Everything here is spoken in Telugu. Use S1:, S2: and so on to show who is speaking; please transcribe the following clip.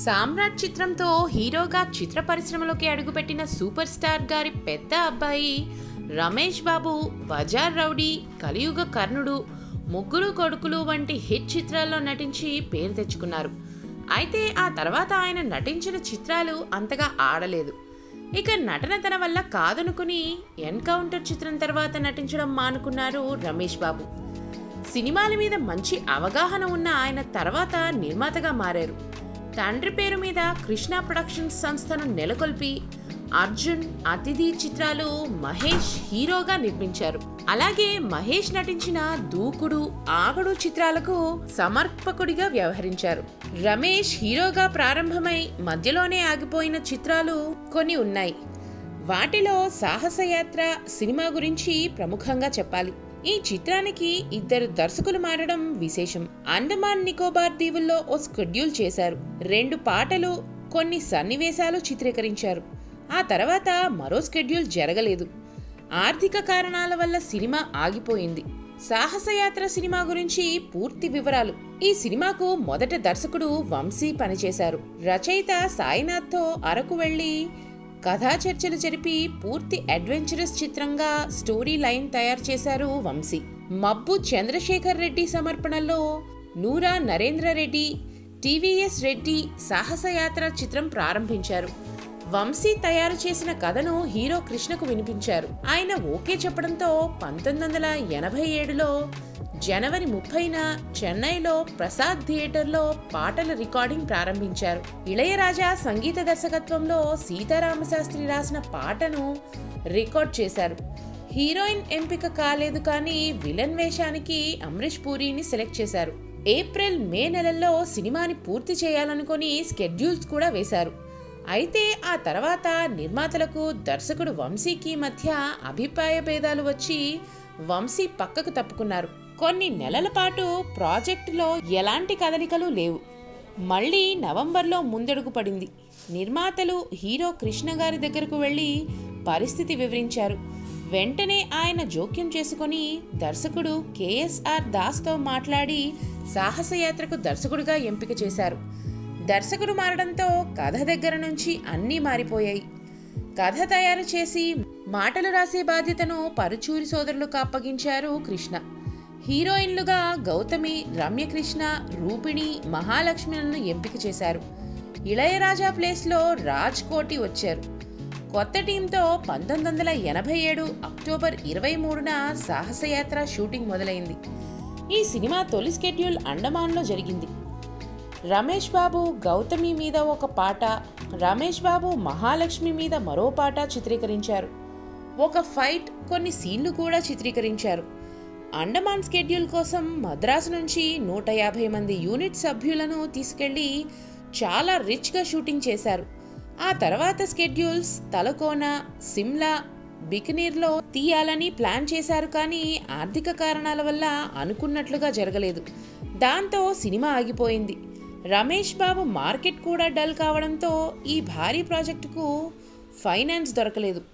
S1: సామ్రాట్ చిత్రంతో హీరోగా చిత్ర పరిశ్రమలోకి అడుగుపెట్టిన సూపర్ స్టార్ గారి పెద్ద అబ్బాయి రమేష్ బాబు బజార్ రౌడీ, కలియుగ కర్ణుడు, ముగ్గురు కొడుకులు వంటి హిట్ చిత్రాల్లో నటించి పేరు తెచ్చుకున్నారు. అయితే ఆ తర్వాత ఆయన నటించిన చిత్రాలు అంతగా ఆడలేదు. ఇక నటన తన వల్ల కాదనుకుని ఎన్కౌంటర్ చిత్రం తర్వాత నటించడం మానుకున్నారు రమేష్ బాబు. సినిమాల మీద మంచి అవగాహన ఉన్న ఆయన తర్వాత నిర్మాతగా మారారు. తండ్రి పేరు మీద కృష్ణ ప్రొడక్షన్స్ సంస్థను నెలకొల్పి అర్జున్, అతిథి చిత్రాలు మహేష్ హీరోగా నిర్మించారు. అలాగే మహేష్ నటించిన దూకుడు, ఆగడు చిత్రాలకు సమర్పకుడిగా వ్యవహరించారు. రమేష్ హీరోగా ప్రారంభమై మధ్యలోనే ఆగిపోయిన చిత్రాలు కొన్ని ఉన్నాయి. వాటిలో సాహసయాత్ర సినిమా గురించి ప్రముఖంగా చెప్పాలి. ఈ చిత్రానికి ఇద్దరు దర్శకులు మారడం విశేషం. అండమాన్ నికోబార్ దీవుల్లో ఓ షెడ్యూల్ చేశారు. 2 పాటలు, కొన్ని సన్నివేశాలు చిత్రీకరించారు. ఆ తర్వాత మరో షెడ్యూల్ జరగలేదు. ఆర్థిక కారణాల వల్ల సినిమా ఆగిపోయింది. సాహసయాత్ర సినిమా గురించి పూర్తి వివరాలు. ఈ సినిమాకు మొదట దర్శకుడు వంశీ పనిచేశారు. రచయిత సాయినాథ్తో అరకు వెళ్లి కథా చర్చలు జరిపి పూర్తి అడ్వెంచరస్ చిత్రంగా స్టోరీ లైన్ తయారు చేశారు వంశీ. మబ్బు చంద్రశేఖర్ రెడ్డి సమర్పణలో నూరా నరేంద్ర రెడ్డి, టీవీఎస్ రెడ్డి సాహసయాత్ర చిత్రం ప్రారంభించారు. వంశీ తయారు చేసిన కథను హీరో కృష్ణకు వినిపించారు. ఆయన ఓకే చెప్పడంతో 1987లో జనవరి 30న చెన్నైలో ప్రసాద్ థియేటర్లో పాటల రికార్డింగ్ ప్రారంభించారు. ఇళయరాజా సంగీత దర్శకత్వంలో సీతారామశాస్త్రి రాసిన పాటను రికార్డ్ చేశారు. హీరోయిన్ ఎంపిక కాలేదు కానీ విలన్ వేషానికి అమరీష్ పూరిని సెలెక్ట్ చేశారు. ఏప్రిల్, మే నెలల్లో సినిమాని పూర్తి చేయాలనుకొని స్కెడ్యూల్స్ కూడా వేశారు. అయితే ఆ తర్వాత నిర్మాతలకు దర్శకుడు వంశీకి మధ్య అభిప్రాయ భేదాలు వచ్చి వంశీ పక్కకు తప్పుకున్నారు. కొన్ని నెలల పాటు ప్రాజెక్టులో ఎలాంటి కదలికలు లేవు. మళ్ళీ నవంబర్లో ముందడుగు పడింది. నిర్మాతలు హీరో కృష్ణ గారి దగ్గరకు వెళ్లి పరిస్థితి వివరించారు. వెంటనే ఆయన జోక్యం చేసుకుని దర్శకుడు కేఎస్ఆర్ దాస్తో మాట్లాడి సాహసయాత్రకు దర్శకుడిగా ఎంపిక చేశారు. దర్శకుడు మారడంతో కథ దగ్గర నుంచి అన్నీ మారిపోయాయి. కథ తయారు చేసి మాటలు రాసే బాధ్యతను పరుచూరి సోదరులకు అప్పగించారు కృష్ణ. హీరోయిన్లుగా గౌతమి, రమ్యకృష్ణ, రూపిణి, మహాలక్ష్మిలను ఎంపిక చేశారు. ఇళయరాజా ప్లేస్లో రాజ్ కోటి వచ్చారు. కొత్త టీంతో 1987 అక్టోబర్ 23న సాహసయాత్ర షూటింగ్ మొదలైంది. ఈ సినిమా తొలి షెడ్యూల్ అండమాన్లో జరిగింది. రమేష్ బాబు గౌతమి మీద ఒక పాట, రమేష్ బాబు మహాలక్ష్మి మీద మరో పాట చిత్రీకరించారు. ఒక ఫైట్, కొన్ని సీన్లు కూడా చిత్రీకరించారు. అండమాన్ షెడ్యూల్ కోసం మద్రాసు నుంచి 150 మంది యూనిట్ సభ్యులను తీసుకెళ్లి చాలా రిచ్గా షూటింగ్ చేశారు. ఆ తర్వాత షెడ్యూల్స్ తలకోన, సిమ్లా, బికనీర్లో తీయాలని ప్లాన్ చేశారు కానీ ఆర్థిక కారణాల వల్ల అనుకున్నట్లుగా జరగలేదు. దాంతో సినిమా ఆగిపోయింది. రమేష్ బాబు మార్కెట్ కూడా డల్ కావడంతో ఈ భారీ ప్రాజెక్టుకు ఫైనాన్స్ దొరకలేదు.